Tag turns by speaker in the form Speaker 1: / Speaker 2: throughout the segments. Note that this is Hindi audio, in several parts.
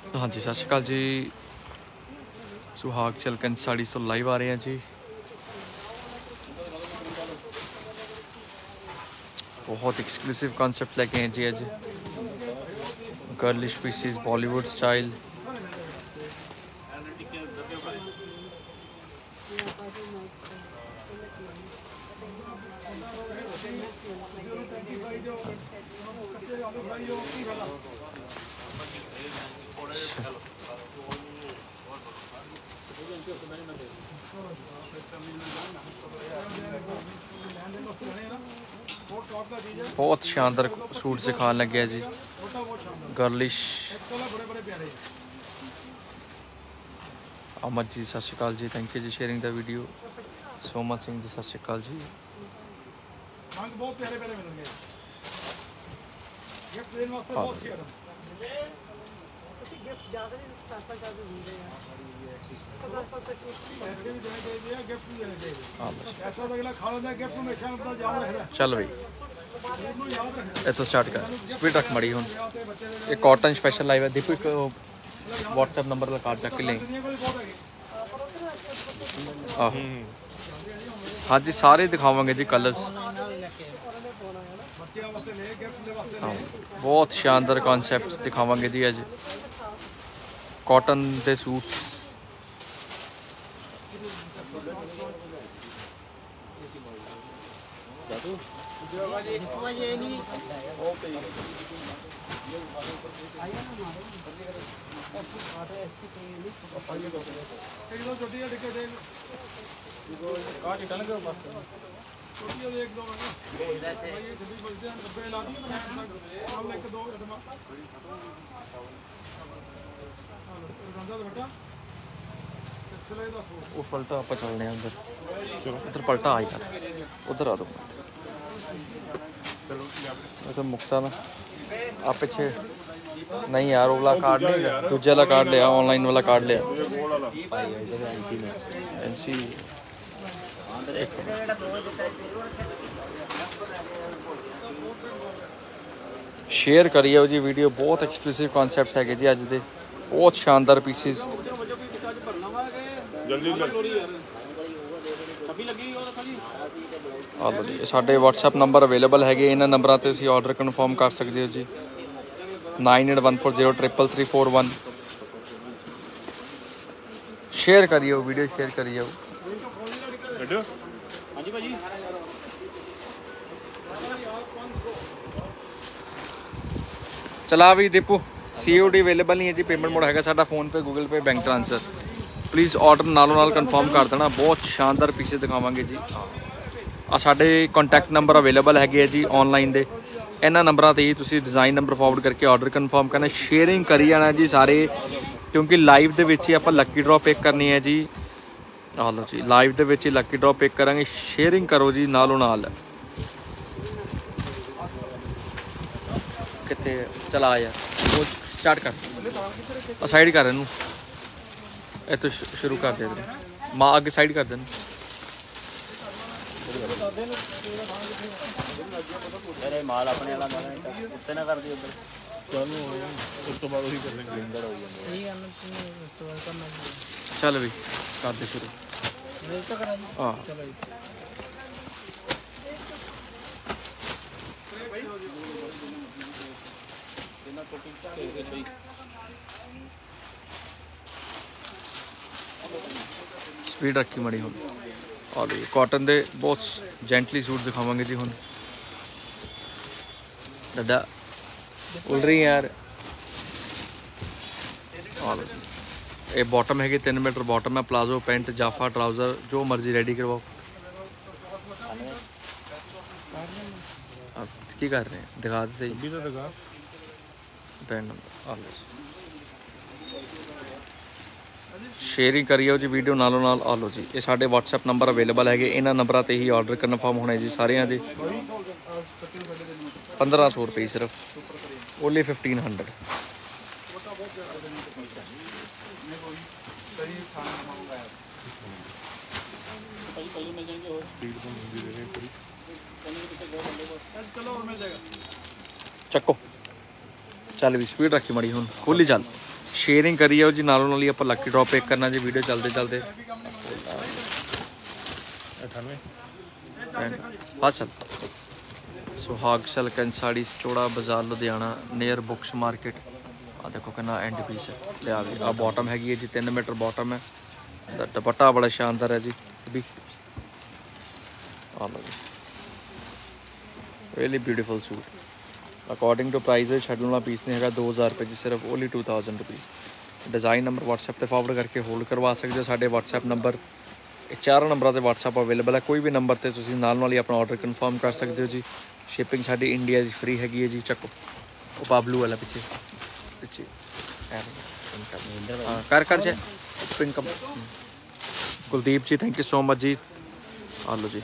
Speaker 1: हाँ जी, सत श्री अकाल जी। सुहाग चलकन साड़ी तो लाइव आ रहे हैं जी। बहुत एक्सक्लूसिव कॉन्सेप्ट लेके हैं जी अज। Girlish pieces Bollywood style. बहुत शानदार सूट सिखाने लगे जी। गर्लिश। अमर जी सत श्री अकाल जी, थैंक यू जी sharing the video. Soman Singh ji सत श्री अकाल जी। चल भाई इतो स्टार्ट कर, स्पीड रख मड़ी हुन। एक कॉटन स्पेशल लाइव है। देखो एक व्हाट्सएप नंबर का कार्ड चक के लें। हाँ जी सारे दिखावांगे जी कलर्स। हाँ बहुत शानदार कॉन्सेप्ट्स दिखावांगे जी अज। कॉटन के सूट्स। वो पलटा आप चलने अंदर। चलो उधर पलटा आ यार, उधर आ दो। तो मुक्ता ना आप पीछे नहीं यार, वो वाला कार्ड नहीं लिया, दूजे वाला कार्ड लिया, ऑनलाइन वाला कार्ड लिया। एनसी शेयर करिए जी वीडियो। बहुत एक्सक्लूसिव कॉन्सेप्ट्स है जी अज दे। बहुत शानदार पीसिस। आलो जी साढ़े व्हाट्सएप नंबर अवेलेबल है। इन्होंने नंबरों पर तुम ऑर्डर कन्फर्म कर सकते हो जी। 9814033341। शेयर करिए वीडियो, शेयर करिए। चला भी दीपू COD अवेलेबल नहीं है जी। पेमेंट मोड है साडा फोन पे, गूगल पे, बैंक ट्रांसफर। प्लीज़ ऑर्डर नालों नाल कन्फर्म कर देना। बहुत शानदार पीसे दिखावांगे जी। आ साडे कॉन्टैक्ट नंबर अवेलेबल है जी ऑनलाइन दे। इन्होंने नंबरों पर ही तुसीं डिज़ाइन नंबर फॉरवर्ड करके ऑर्डर कन्फर्म करना। शेयरिंग करी जाना जी सारे, क्योंकि लाइव दे विच ही आपां लक्की ड्रॉ पिक करनी है जी। आ लो जी लाइव दे विच ही लक्की ड्रॉ पिक करांगे। शेयरिंग करो जी नालों नाल। कितने चला आ यार, वो स्टार्ट कर, साइड कर इनू। ये तो शुरू कर दे माँ, आगे साइड कर देना। माल अपने उत्ते ना कर दी उधर। उस तो बाद वही कर लेंगे। चल भी कर दे शुरू। हाँ स्पीड रखी मड़ी हुन। और कॉटन दे बहुत जेंटली सूट दिखावांगे जी हुन। डा उल रही यार। और ये बॉटम है 3 मीटर बॉटम है। प्लाजो पेंट जाफा ट्राउज़र जो मर्जी रेडी करवाओ। अब की कर रहे हैं दिखा दे सही। पेंट शेयरिंग करिए जी वीडियो नालों नाल। आ लो जी ये साढ़े व्हाट्सएप नंबर अवेलेबल है। इन्होंने नंबरों पर ही ऑर्डर कन्फर्म होने जी सारिया के। 1500 रुपये सिर्फ, ओनली 1500। चको चल भी स्पीड रखी मड़ी हूँ, खोली चल। शेयरिंग करी जाओ जी, नालों नाल ही आप लकी ड्रॉप पिक करना जी वीडियो चलते चलते। हाँ चल सुहाग silk and sari Chaura Bazaar Ludhiana near books market. आ देखो कितना एंड पीस है, लिया जी। आ बॉटम हैगी है जी 3 मीटर बॉटम है, दुपट्टा बड़ा शानदार है जी भी। आ लो जी really beautiful suit. According to price छड्डण वाला पीस नहीं है 2000 रुपये जी, सिर्फ only 2000 rupees. Design number WhatsApp पर फॉरवर्ड करके होल्ड करवा सकते हो। साढ़े व्हाट्सएप नंबर 4 नंबर से व्हाट्सएप अवेलेबल है, कोई भी नंबर से तुसीं नाल नाल ही अपना ऑर्डर कन्फर्म कर सकते हो जी। शिपिंग साड़ी इंडिया की फ्री हैगी है जी। चको वो पाबलू वाला पिछे पिछे हाँ कर जाए pink. Kuldeep ji thank you so much जी। आ लो जी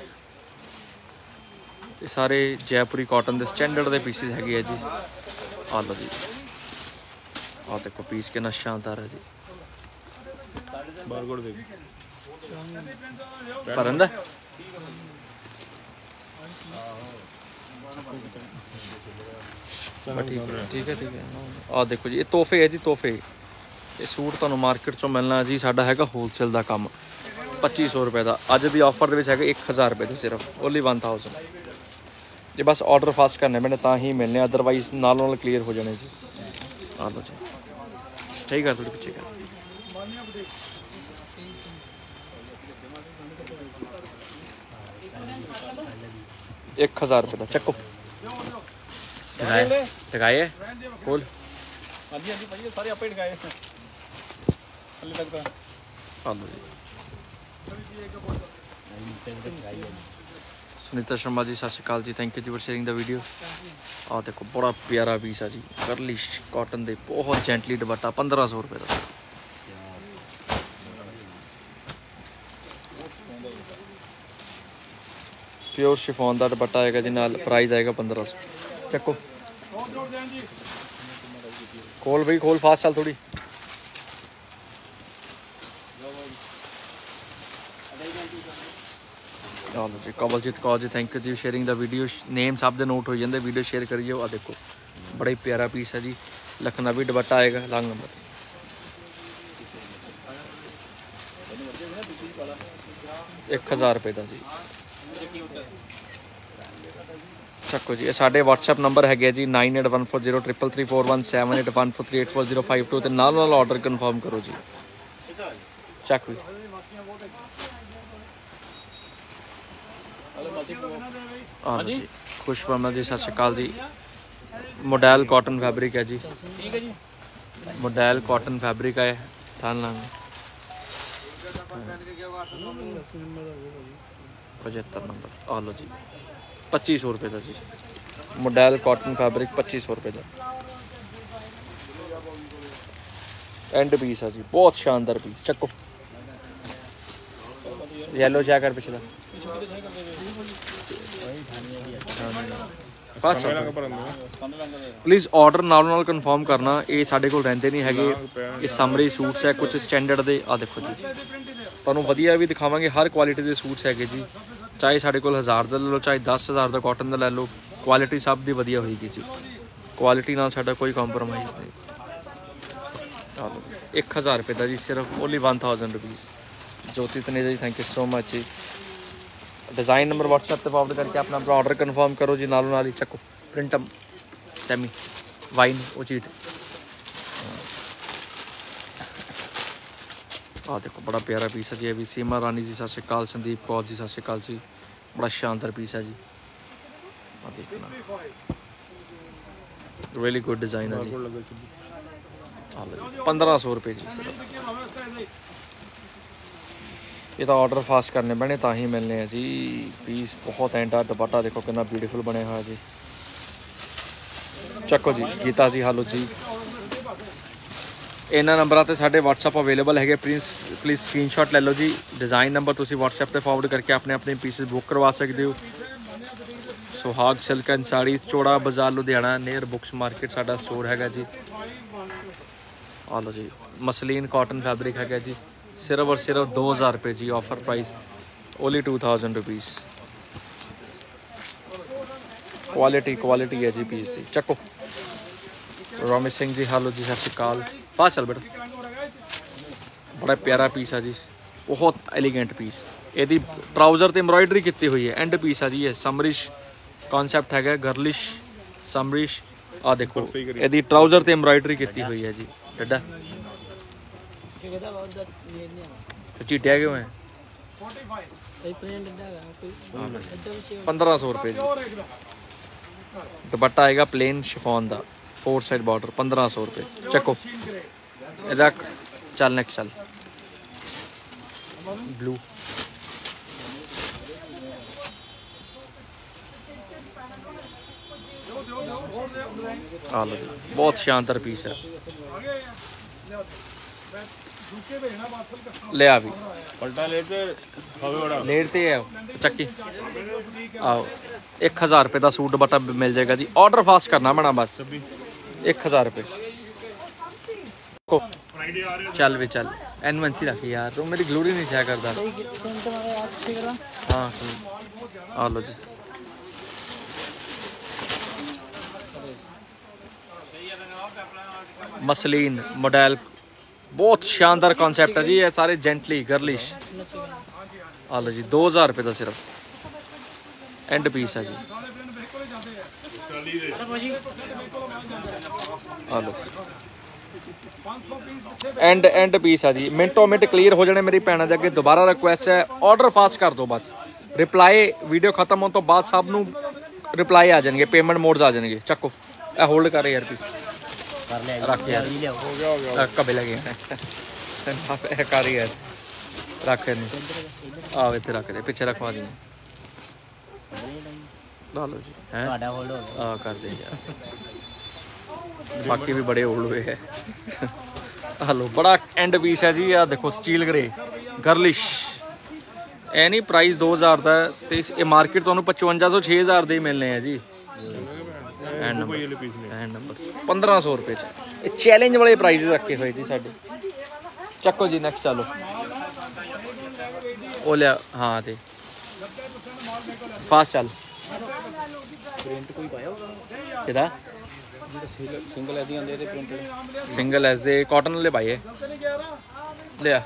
Speaker 1: ये सारे जयपुरी कॉटन के स्टैंडर्ड के पीसिस है जी। आ लो जी आ देखो पीस कितना शानदार है जी। भरन दा ठीक है आ देखो जी ये तोहफे है जी, तोहफे। ये सूट तुहानू मार्केट चों मिलना जी साडा हैगा होलसेल का काम 2500 रुपये का। अज की ऑफर के है 1000 रुपये सिर्फ ओनली 1000। ये बस ऑर्डर फास्ट करने मैंने ता ही मिलने, अदरवाइज नालों नाल क्लीयर हो जाने जी। आ लो जी ठीक है थोड़ी पीछे कर 1000 रुपये का चक्को टकाए खोल। सुनीता शर्मा जी सत श्रीकाल जी, थैंक यू जी फॉर शेयरिंग द वीडियो। आ देखो बड़ा प्यारा पीस है जी, करली कॉटन दे बहुत जेंटली दुपट्टा 1500 रुपये का। प्योर शिफॉन का दुपट्टा आएगा जी, नाल प्राइस आएगा 1500। चको खोल भाई खोल फास्ट चल थोड़ी। चलो जी कवलजीत कौर जी थैंक यू जी शेयरिंग द वीडियो। नेम सब दे नोट हो जाते, वीडियो शेयर करिए। आ देखो बड़ा ही प्यारा पीस है जी, लखनवी दुपट्टा आएगा लॉन्ग नंबर 1000 रुपये का जी। चको जी ये साढ़े व्हाट्सएप नंबर है जी 9814033417 7814384052 तो नाल ऑर्डर कन्फर्म करो जी। चक भी हाँ जी खुश वर्मा जी सत श्रीकाल जी। मॉडल कॉटन फैब्रिक है जी, मॉडल कॉटन फैब्रिक है ठान लांग 75 नंबर। आ लो जी 2500 रुपये का जी, मॉडल कॉटन फैब्रिक 2500 रुपये का एंड पीस है जी, बहुत शानदार पीस। चको येलो चेक कर पिछला प्लीज़ ऑर्डर नालों नाल कन्फर्म करना। ये साढ़े कोल रहिंदे नहीं हैगे, ये समरी सूट्स है कुछ स्टैंडर्ड दे। आ देखो जी तुहानू वधिया भी दिखावांगे, हर क्वालिटी के सूट्स है जी, चाहे साढ़े कोल 1000 का ले लो चाहे 10,000 का कॉटन का ले लो, क्वालिटी सब की वधिया होएगी जी। क्वालिटी नाल साडा कोई कॉम्प्रोमाइज़ नहीं। 1000 रुपये का जी, सिर्फ only 1000 rupees. Jyoti Taneja ji thank you so much जी। डिज़ाइन नंबर व्हाट्सएप पे फॉरवर्ड करके अपना ऑर्डर कन्फर्म करो जी, नालों नाल ही। चको प्रिंटम सेमी वाइन वो चीट आ देखो बड़ा प्यारा पीस है जी। अभी सीमा रानी जी सत श्रीकाल, संदीप कौर जी सत श्रीकाल जी, बड़ा शानदार पीस है जी। देखना रियली गुड डिज़ाइन है जी। 1500 रुपये जी सिर्फ। ये तो ऑर्डर फास्ट करने पैने ता ही मिलने हैं जी। पीस बहुत एंडा दुपट्टा देखो कितना ब्यूटीफुल बने हुआ जी। चको जी गीता जी हालो जी। इन्होंने नंबर से साढ़े व्हाट्सएप अवेलेबल है, प्लीज़ स्क्रीनशॉट ले लो जी। डिज़ाइन नंबर तुसी व्हाट्सएप पे फॉरवर्ड करके अपने अपने पीसेस बुक करवा सकते हो। सुहाग silk and sari Chaura Bazaar Ludhiana near books market साडा स्टोर है जी। आ लो जी मसलीन कॉटन फैब्रिक है जी, सिर्फ और सिर्फ 2000 रुपये जी, offer price only 2000 rupees. Quality है जी पीस की। चको रोमित सिंह जी हालो जी, सत श्री अकाल। फास्ट चल बेटा, बड़ा प्यारा पीस है जी, बहुत एलिगेंट पीस। यदि ट्राउज़र तो एम्ब्रॉयडरी की हुई है, एंड पीस है जी ये। समरिश कॉन्सैप्ट है, गर्लिश समरिश। आ देखो यदि ट्राउज़र तो एम्ब्रॉयडरी की हुई है जी। डड्डा चीटिया क्यों है? 1500 रुपये जी। दुपट्टा आएगा प्लेन शिफॉन का, 4 साइड बॉर्डर, 1500 रुपये। चको रख, चल नेक्स्ट चल। ब्लू आ लो, बहुत शानदार पीस है। ले आ भी
Speaker 2: पलटा
Speaker 1: लेते है चक्की। आओ 1000 रुपये का सूट दुपट्टा मिल जाएगा जी। ऑर्डर फास्ट करना पैना बस। 1000 रुपये। चल भी चल, N1C रख यार, तो मेरी ग्लोरी नहीं छाया करता। हाँ आ लो जी। मसलिन मॉडल, बहुत शानदार कॉन्सेप्ट है जी। ये सारे जेंटली गर्लिश। आ लो जी, 2000 रुपये का सिर्फ, एंड पीस है जी। आ लो एंड पीस है जी। मिनटों मिनट क्लीयर हो जाने मेरी भैनों के अगे। दोबारा रिक्वेस्ट है, ऑर्डर फास्ट कर दो बस। रिप्लाई वीडियो खत्म होने तो बाद सब नूं रिप्लाई आ जाएंगे, पेमेंट मोड्स आ जाएंगे। चको ए होल्ड कर यार पीस, रख यार, कबे लगे कर यार, रख आओ इतने रख दे, पीछे रखवा दी। ला लो जी, है कर दे यार, बाकी भी बड़े होल्ड हुए है। हेलो, बड़ा एंड पीस है जी। आ देखो स्टील ग्रे गर्लिश, ए नहीं प्राइस 2000 का, तो ये मार्केट तो 5500 6000 के ही मिलने हैं जी। एंड नंबर 1500 रुपये। चैलेंज वाले प्राइस रखे हुए जी साढ़े। चको जी नेक्स्ट चलो। ओ लिया हाँ ते फास्ट चल। किदा सिंगल एज दे कॉटन वाले पाए लिया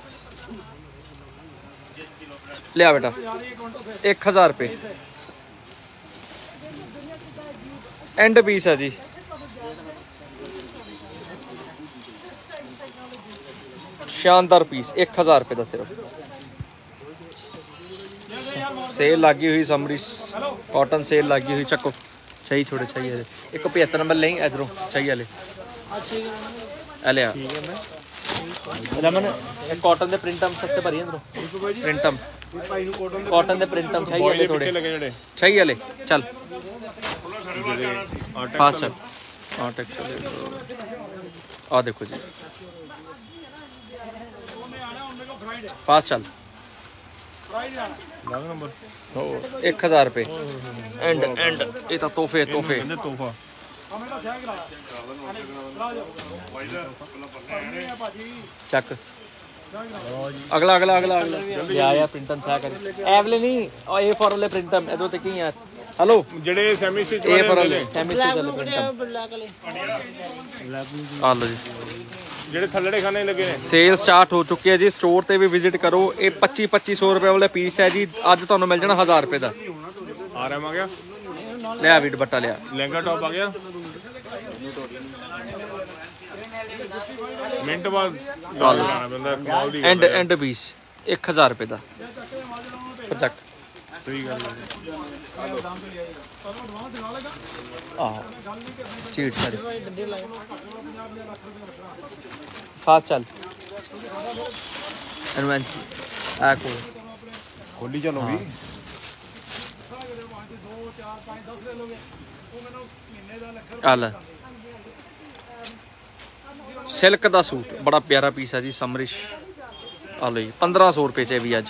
Speaker 1: लिया बेटा। 1000 रुपये एंड पीस है जी। शानदार पीस, 1000 रुपये का सिर्फ। सेल लगी हुई, समरी कॉटन सेल लगी हुई। चको चाहिए थोड़े चाहिए, एक 75 नंबर लें इधरों चाहिए ले लिया। रमन एक कॉटन के प्रिंटम सबसे भरी इधरों, प्रिंटम कॉटन के प्रिंटम चाहिए थोड़े चाहिए ले। चल फास्ट चल। आ देखो जी फास्ट चल। 1000 रुपये एंड ये तो तोहफे तोहफे। चक अगला अगला अगला अगला यार प्रिंटम था कर एवले नहीं ए फॉर वाले प्रिंटम इधर तक ही यार। हेलो जेडे सेमी स्टिच ए फॉर वाले सेमी स्टिच वाले प्रिंटम आ लो जी। जेडे थल्लड़े खाने लगे ने सेल स्टार्ट हो चुकी है जी। स्टोर ते भी विजिट करो। ये 2500 रुपये वाले पीस है जी। अज तुहानू मिल जाना 1000 रुपये का। आराम आ गया लिया भी दुपट्टा लिया। लहंगा टॉप आ गया मिनट बाद। एंड पीस 1000 रुपये का प्रोजेक्ट। चीट सारी फास्ट चल। खोली चलोगी सिल्क का सूट बड़ा प्यारा पीस है जी। समरिश आ लो जी 1500 रुपये च भी अज।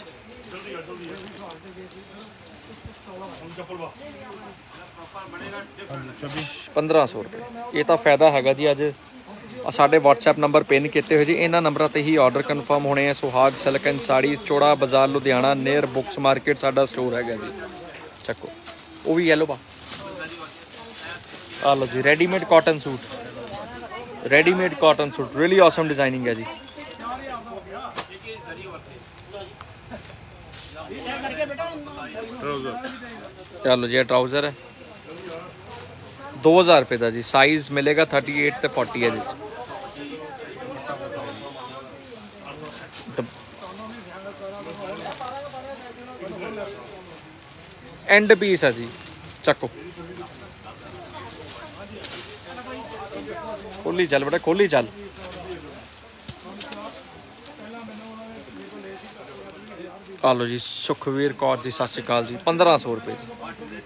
Speaker 1: ₹1500 ये तो फायदा है जी। अज साढ़े WhatsApp नंबर पिन किए हुए जी। इन्होंने नंबरों पर ही ऑर्डर कन्फर्म होने हैं। सुहाग silk and sari, Chaura Bazaar Ludhiana, near books market साडा स्टोर है जी। चको वो भी येलो पा आ लो जी। Readymade cotton suit readymade cotton suit really awesome designing है जी। चलो जी ट्राउजर है 2000 रुपये का जी। साइज मिलेगा 38 ते 40 है जी। एंड पीस है जी। चको खोली चल बेटा खोली चल। आ लो जी सुखवीर कौर जी सत श्री अकाल जी 1500 रुपये जी।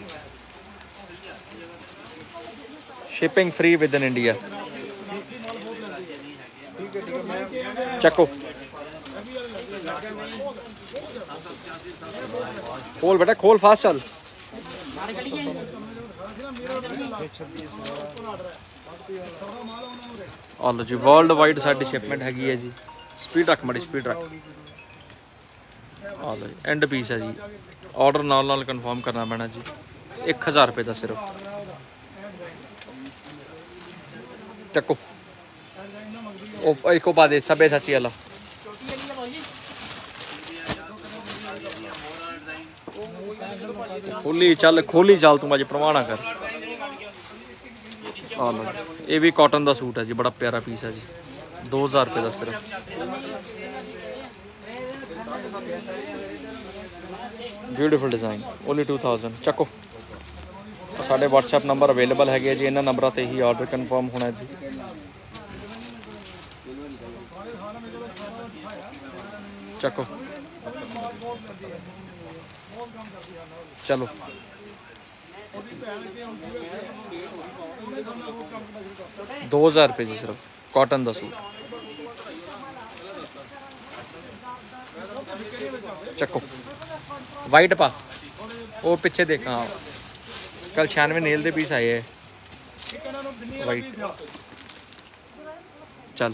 Speaker 1: Shipping free within India. चको खोल बेटा खोल फास्ट चल। आ लो जी वर्ल्ड वाइड साडी शिपमेंट हैगी है जी। स्पीड रख मड़ी स्पीड रख। आ लो जी एंड पीस है जी। ऑर्डर नाल कन्फर्म करना पैना जी। 1000 रुपये का सिर्फ। चको एक पा दे सबे सची वाला। खोली चल तू अज परवाह कर। आ लो ये भी कॉटन का सूट है जी। बड़ा प्यारा पीस है जी। 2000 रुपये का सिर्फ। Beautiful design only 2000। चको साढ़े व्हाट्सएप नंबर अवेलेबल है जी। इन्होंने नंबर से ही ऑर्डर कन्फर्म होना जी। चको चलो 2000 रुपये जी सिर्फ कॉटन का सूट। चको वाइट पा वो पीछे देख। हाँ कल 96 नेल के पीस आए है वाइट। चल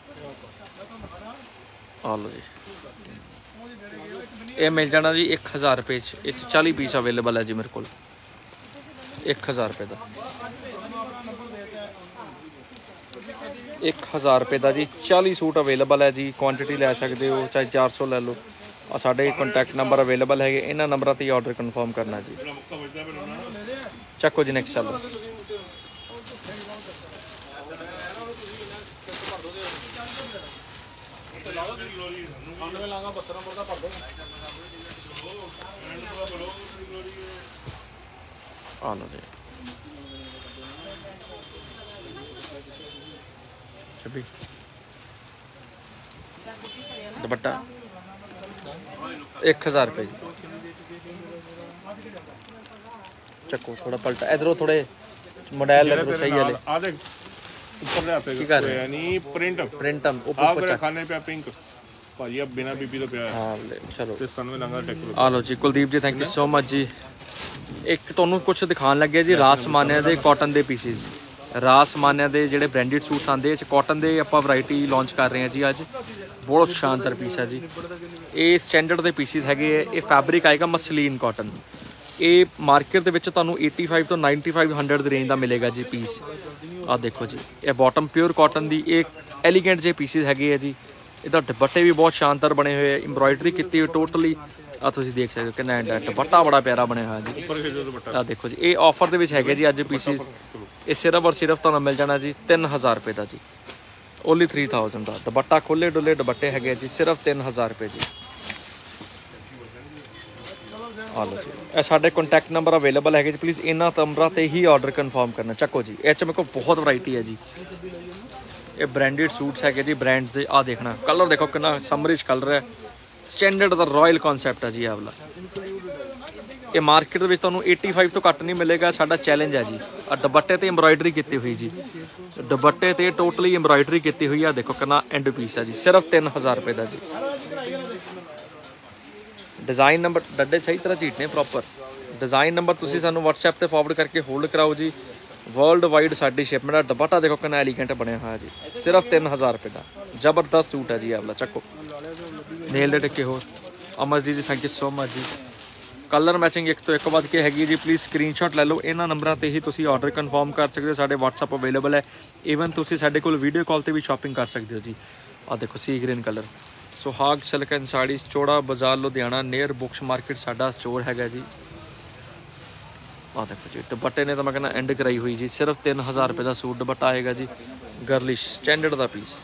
Speaker 1: आ लो जी ये मिल जाना जी 1000 रुपये। 40 पीस अवेलेबल है जी मेरे को। 1000 रुपये का 1000 रुपये का जी। 40 सूट अवेलेबल है जी। क्वांटिटी ले सकते हो चाहे 400 ले लो। और साढ़े कॉन्टैक्ट नंबर अवेलेबल है। इन्होंने नंबर से ही ऑर्डर कन्फर्म करना जी। चको जी नेक्स्ट चलो। आ लो जी दुपट्टा 1000 रुपये जी। चको थोड़ा पलटा इधरों थोड़े मॉडल इधरों सही वाले
Speaker 2: ऊपर ले आते हैं यानी प्रिंट ऊपर खाने पे पिंक भाजी अब बिना बीपी तो प्यार।
Speaker 1: हाँ चलो
Speaker 2: इस सन में लंगा टेक।
Speaker 1: आ लो जी Kuldeep ji thank you so much जी। एक तुहानू कुछ दिखाने लगे जी रास मानिया के कॉटन के पीसिस। रास मानिया के जोड़े ब्रांडेड सूट्स आते कॉटन के आप वरायटी लॉन्च कर रहे हैं जी अज। बहुत शानदार पीस है जी। ये स्टैंडर्ड के पीसिस है। ये फैब्रिक आएगा मसलीन कॉटन। ये मार्केट के 85 तो 9500 की रेंज का मिलेगा जी पीस। आ देखो जी ये बॉटम प्योर कॉटन की एक एलीगेंट जे पीसिस है जी। इहदा दुपट्टे भी बहुत शानदार बने हुए इंब्रॉयडरी की हुई टोटली। आ तुसीं देख सकते हो कि दुपट्टा बड़ा प्यारा बनया हुआ जी। आ देखो जी ये ऑफर के है जी अज पीसिस। ये सिर्फ और सिर्फ तुहानूं मिल जाना जी 3000 रुपये का जी। ओनली 3000 का दुपट्टा खुले डुले दुपट्टे है जी सिर्फ 3000 रुपये जी। आ लो जी ये साढ़े कॉन्टैक्ट नंबर अवेलेबल है जी। प्लीज़ इन्होंने नंबर से ही ऑर्डर कन्फर्म करना। चको जी इस मेरे को बहुत वरायटी है जी। ये ब्रांडेड सूट्स है जी ब्रांड से। आ देखना कलर देखो कितना समरिश कलर है। स्टैंडर्ड का रॉयल कॉन्सैप्ट है जी। ये वाला ये मार्केट में तुहानूं 85 तो घट नहीं मिलेगा। साडा चैलेंज है जी। आ दुपट्टे ते एम्ब्रॉयडरी की हुई जी। दुपट्टे ते टोटली एम्ब्रॉयडरी की हुई है। देखो कितना एंड पीस है जी सिर्फ 3000 रुपये का जी। डिज़ाइन नंबर डड्डे सही तरह झीटने प्रॉपर। डिज़ाइन नंबर तुसीं सानूं WhatsApp ते फॉरवर्ड करके होल्ड कराओ जी। वर्ल्ड वाइड साडी शिपमेंट। दुपट्टा देखो कितना एलीगेंट बनया हुआ जी सिर्फ 3000 रुपये का। जबरदस्त सूट है जी। ये वाला चको नेल दे टिक्के हो। Amarjeet ji thank you so much जी। कलर मैचिंग एक तो एक बाद के हैगी जी। प्लीज़ स्क्रीनशॉट ले लो, इन्हां नंबरां ते ही तुसीं ऑर्डर कन्फर्म कर सकते हो। साडे WhatsApp अवेलेबल है, ईवन तुसीं साडे कोल वीडियो कॉल ते भी शॉपिंग कर सकते हो जी। आ देखो sea green colour, Suhag silk and sarees, Chaura Bazaar Ludhiana near books market साडा स्टोर हैगा जी। आ देखो जी दुपट्टे ने तो मैं कहना एंड कराई हुई जी। सिर्फ 3000 रुपये का सूट दुपट्टा आएगा जी, गर्लिश स्टैंडर्ड का पीस।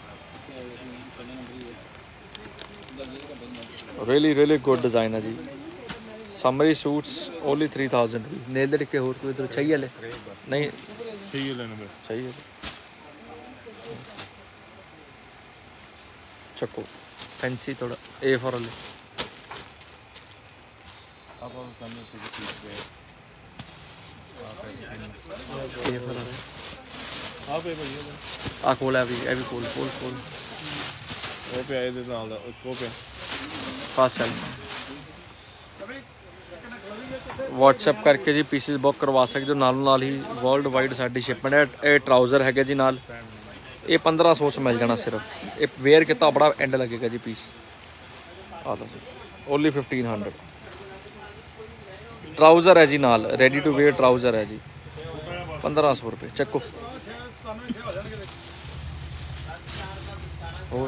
Speaker 1: रियली गुड डिज़ाइन है जी। Summery suits only 3000 rupees. नेल दे टिक्के होर कोई इधर चाहिए ले नहीं चाहिए चको फैंसी थोड़ा ए फॉर ले आ खोल है भी खोल
Speaker 2: वो पे आए दे नाल दा वो पे
Speaker 1: फास्ट चल। WhatsApp करके जी पीसेस बुक करवा सकते हो, नाल ही वर्ल्ड वाइड साडी शिपमेंट है। ये ट्राउज़र है जी नाल, ये 1500 च मिल जाना सिर्फ। ये वेयर कितना बड़ा एंड लगेगा जी पीस। आ लो जी ओनली 1500। ट्राउज़र है जी नाल, रेडी टू वेयर ट्राउज़र है जी, 1500 रुपये चक्को। और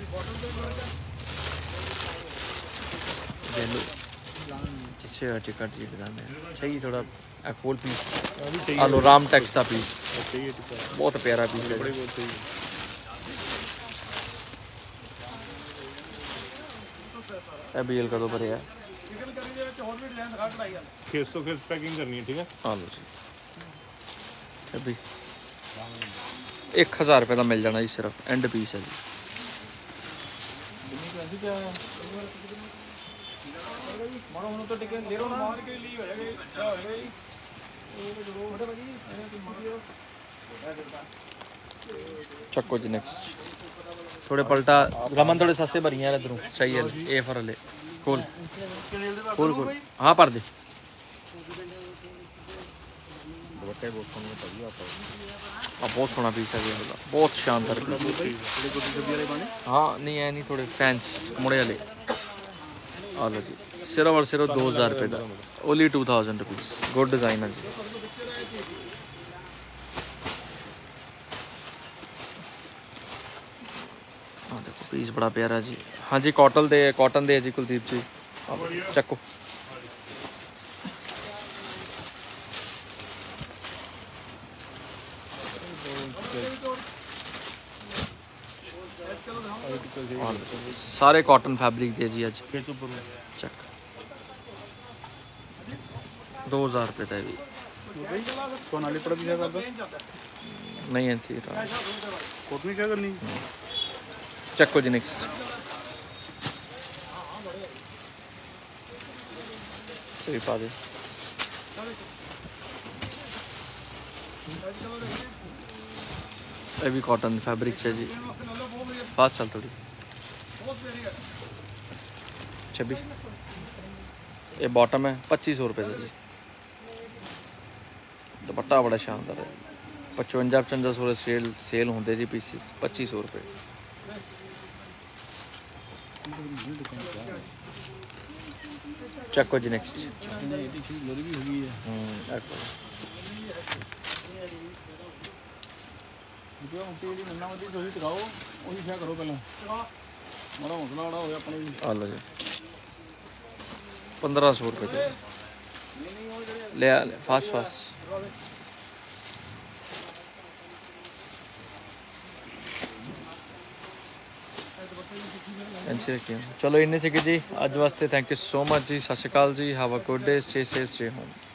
Speaker 1: टिकट जी चाहिए थोड़ा फुल पीस। आलो राम टैक्स का पीस, बहुत प्यारा पीस है। BL का तो भरे है,
Speaker 2: पैकिंग करनी है ठीक है।
Speaker 1: आलो जी अभी 1000 रुपये का मिल जाना जी, सिर्फ एंड पीस है जी। चक्को जी नेक्स्ट थोड़े पलटा रमन थोड़े सस्ते भरी हैं इधरों चाहिए ए फर ले खोल खोल खोल हाँ पर दे। बहुत सोहना पीस है बहुत शानदार पीस। हाँ नहीं है नहीं थोड़े फैंस मुड़े वाले। आ लो जी सिर्फ और सिर्फ 2000 रुपये का ओनली 2000 रुपीज़। गुड डिज़ाइन है जी। हाँ देखो पीस बड़ा प्यारा जी। हाँ जी कॉटन दे जी कुलदीप जी चक्को। सारे कॉटन फैब्रिक दे जी अज चक 2000 रुपये का भी नहीं है चक्को जी नेक्स्ट पा दे। ये भी कॉटन फैब्रिक है जी, फास्ट चल थोड़ी 26। ये बॉटम है 2500 रुपये का जी। दुपट्टा बड़ा शानदार है 55-55 सेल होंगे जी पीसिस 2500 रुपये। चक्को जी नेक्स्ट लो जी 1500 रुपये ले फास्ट ऐसे रखिए। चलो इन्ने से जी अज वास्ते थैंक यू सो मच जी। सत श्री अकाल जी। Have a good day, stay safe, stay home.